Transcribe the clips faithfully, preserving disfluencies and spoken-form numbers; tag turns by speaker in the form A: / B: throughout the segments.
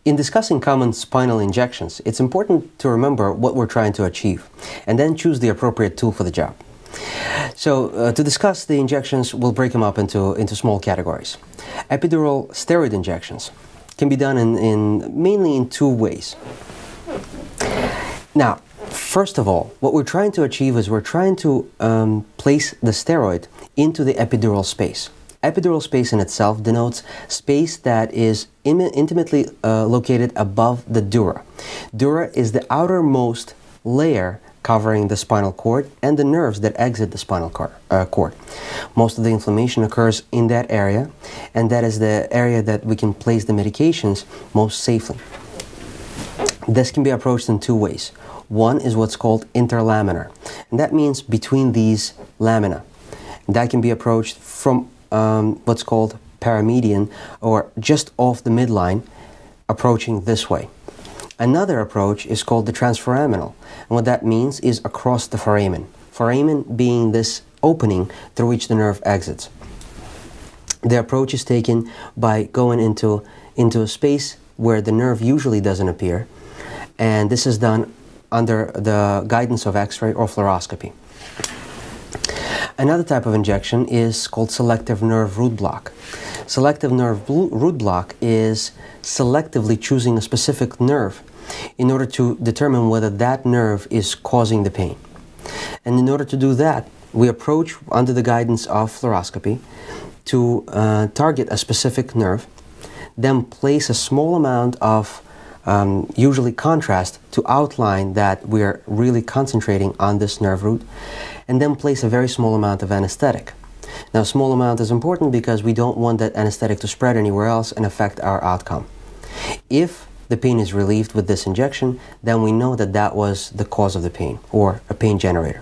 A: In discussing common spinal injections, it's important to remember what we're trying to achieve and then choose the appropriate tool for the job. So uh, to discuss the injections, we'll break them up into, into small categories. Epidural steroid injections can be done in, in mainly in two ways. Now, first of all, what we're trying to achieve is we're trying to um, place the steroid into the epidural space. Epidural space in itself denotes space that is im intimately uh, located above the dura. Dura is the outermost layer covering the spinal cord and the nerves that exit the spinal cord, uh, cord. Most of the inflammation occurs in that area, and that is the area that we can place the medications most safely. This can be approached in two ways. One is what's called interlaminar, and that means between these lamina. That can be approached from um, what's called paramedian, or just off the midline, approaching this way. Another approach is called the transforaminal, and what that means is across the foramen. Foramen being this opening through which the nerve exits. The approach is taken by going into, into a space where the nerve usually doesn't appear, and this is done under the guidance of X-ray or fluoroscopy. Another type of injection is called selective nerve root block. Selective nerve root block is selectively choosing a specific nerve in order to determine whether that nerve is causing the pain. And in order to do that, we approach under the guidance of fluoroscopy to uh, target a specific nerve, then place a small amount of um, usually contrast to outline that we are really concentrating on this nerve root, and then place a very small amount of anesthetic. Now, a small amount is important because we don't want that anesthetic to spread anywhere else and affect our outcome. If the pain is relieved with this injection, then we know that that was the cause of the pain, or a pain generator.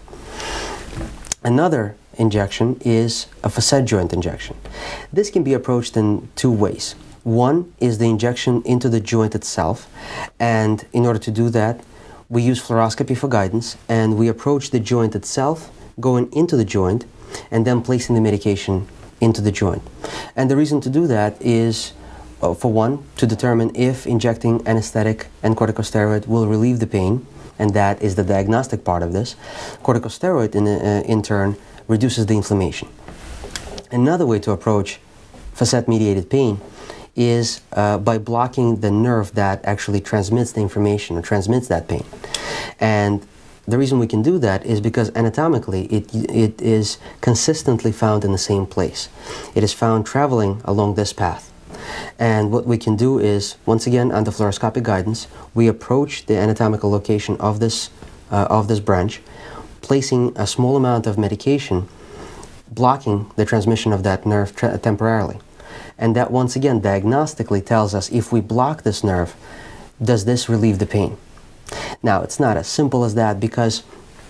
A: Another injection is a facet joint injection. This can be approached in two ways. One is the injection into the joint itself, and in order to do that, we use fluoroscopy for guidance, and we approach the joint itself, going into the joint, and then placing the medication into the joint. And the reason to do that is, uh, for one, to determine if injecting anesthetic and corticosteroid will relieve the pain, and that is the diagnostic part of this. Corticosteroid, in, uh, in turn, reduces the inflammation. Another way to approach facet-mediated pain is uh, by blocking the nerve that actually transmits the information or transmits that pain. And the reason we can do that is because anatomically it, it is consistently found in the same place. It is found traveling along this path. And what we can do is, once again, under fluoroscopic guidance, we approach the anatomical location of this, uh, of this branch, placing a small amount of medication, blocking the transmission of that nerve temporarily. And that, once again, diagnostically tells us, if we block this nerve, does this relieve the pain? Now, it's not as simple as that, because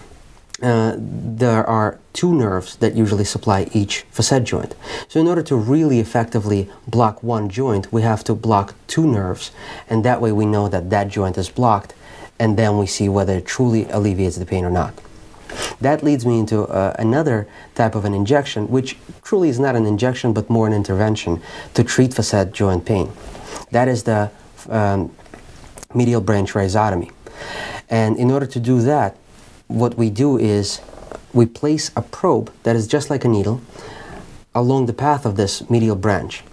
A: uh, there are two nerves that usually supply each facet joint. So in order to really effectively block one joint, we have to block two nerves, and that way we know that that joint is blocked, and then we see whether it truly alleviates the pain or not. That leads me into uh, another type of an injection, which truly is not an injection but more an intervention to treat facet joint pain. That is the um, medial branch rhizotomy. And in order to do that, what we do is we place a probe that is just like a needle along the path of this medial branch.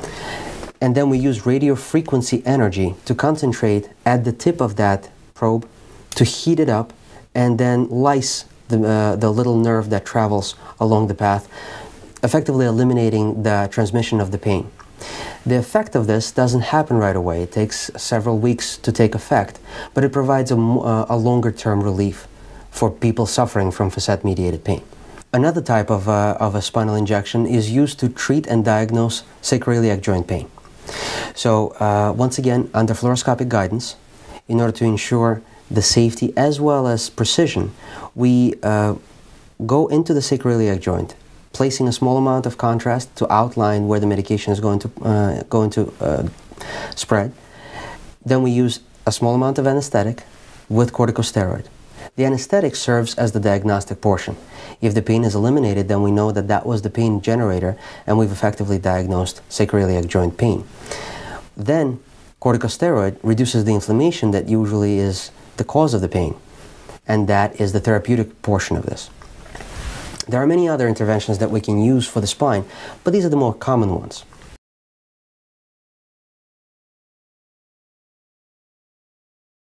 A: And then we use radio frequency energy to concentrate at the tip of that probe to heat it up and then lyse the, uh, the little nerve that travels along the path, effectively eliminating the transmission of the pain. The effect of this doesn't happen right away. It takes several weeks to take effect, but it provides a, uh, a longer-term relief for people suffering from facet-mediated pain. Another type of, uh, of a spinal injection is used to treat and diagnose sacroiliac joint pain. So, uh, once again, under fluoroscopic guidance, in order to ensure the safety as well as precision, we uh, go into the sacroiliac joint, placing a small amount of contrast to outline where the medication is going to, uh, going to uh, spread. Then we use a small amount of anesthetic with corticosteroid. The anesthetic serves as the diagnostic portion. If the pain is eliminated, then we know that that was the pain generator, and we've effectively diagnosed sacroiliac joint pain. Then Corticosteroid reduces the inflammation that usually is the cause of the pain, and that is the therapeutic portion of this. There are many other interventions that we can use for the spine, but these are the more common ones.